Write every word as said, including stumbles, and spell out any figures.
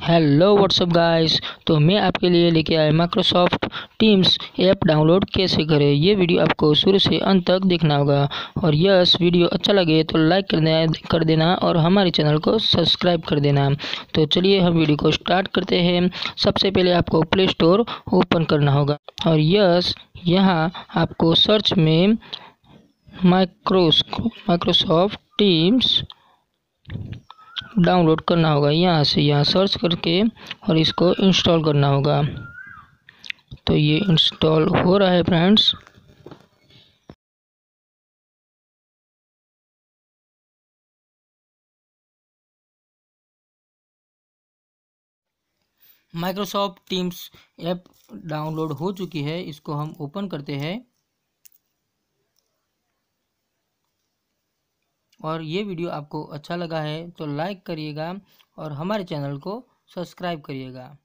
Hello what's up guys. तो मैं आपके लिए लेके आया माइक्रोसॉफ्ट टीम्स ऐप डाउनलोड कैसे करें। ये वीडियो आपको शुरू से अंत तक देखना होगा और यस वीडियो अच्छा लगे तो लाइक कर देना कर देना और हमारे चैनल को सब्सक्राइब कर देना। तो चलिए हम वीडियो को स्टार्ट करते हैं। सबसे पहले आपको प्ले स्टोर ओपन करना होगा और यस यहाँ आपको सर्च में माइक्रोस माइक्रोसॉफ्ट टीम्स डाउनलोड करना होगा। यहाँ से यहाँ सर्च करके और इसको इंस्टॉल करना होगा। तो ये इंस्टॉल हो रहा है friends. Microsoft Teams app download हो चुकी है, इसको हम ओपन करते हैं। और ये वीडियो आपको अच्छा लगा है तो लाइक करिएगा और हमारे चैनल को सब्सक्राइब करिएगा।